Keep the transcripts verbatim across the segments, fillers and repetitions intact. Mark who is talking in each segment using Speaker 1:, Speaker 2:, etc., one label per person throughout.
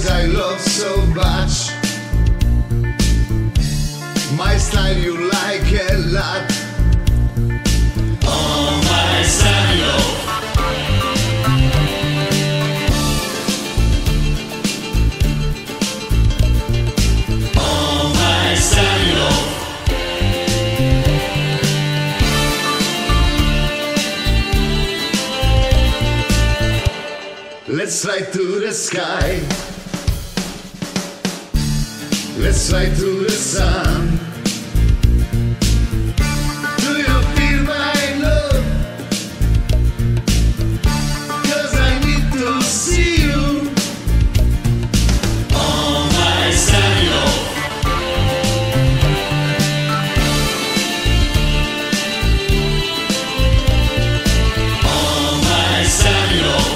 Speaker 1: eyes I love so much. My style you like a lot.
Speaker 2: Oh, my style you love. Oh, my style you love.
Speaker 1: Let's fly to the sky. Let's fly to the sun. Do you feel my love? 'Cause I need to see you.
Speaker 2: Oh, my style you love. Oh, my style you love.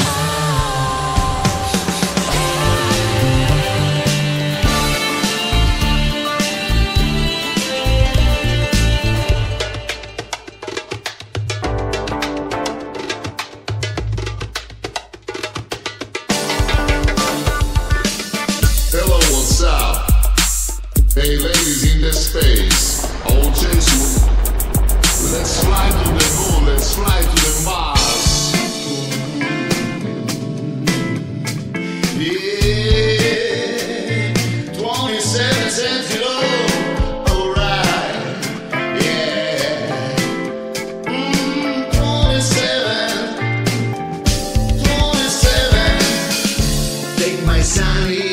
Speaker 1: Hello, what's up? Hey, ladies in the space, I'll chase you. Let's fly to the moon, let's fly to the Mars. Yeah, twenty-seven cents kilo, alright. Yeah, mm, twenty-seven, twenty-seven. Take my sunny